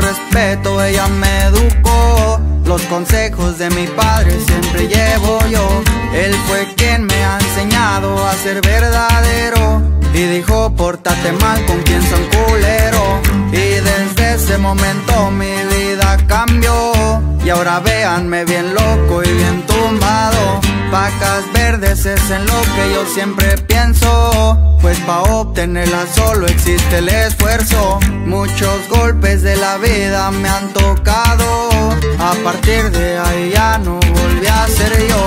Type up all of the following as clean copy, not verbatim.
respeto, ella me educó. Los consejos de mi padre siempre llevo yo. Él fue quien me ha enseñado a ser verdadero, y dijo: pórtate mal con quien son culero. Y desde ese momento mi vida cambió, y ahora véanme bien loco y bien tumbado. Vacas verdes es en lo que yo siempre pienso, pues pa' obtenerla solo existe el esfuerzo. Muchos golpes de la vida me han tocado, a partir de ahí ya no volví a ser yo.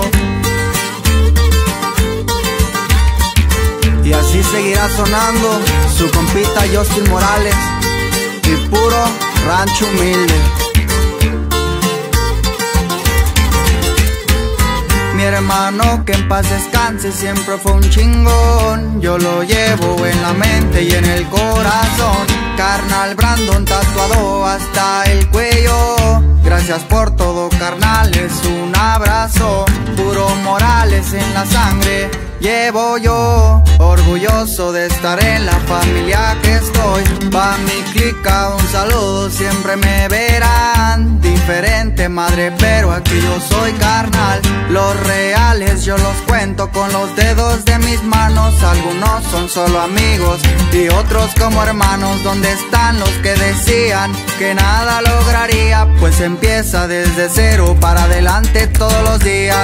Y así seguirá sonando su compita Justin Morales, y puro rancho humilde. Mi hermano, que en paz descanse, siempre fue un chingón. Yo lo llevo en la mente y en el corazón. Carnal Brandon, tatuado hasta el cuello. Gracias por todo, carnales, un abrazo. Puro Morales en la sangre llevo yo, orgulloso de estar en la familia que estoy. Pa' mi clica un saludo, siempre me verán diferente, madre, pero aquí yo soy carnal. Los reales yo los cuento con los dedos de mis manos. Algunos son solo amigos y otros como hermanos. ¿Dónde están los que decían que nada lograría? Pues empieza desde cero, para adelante todos los días.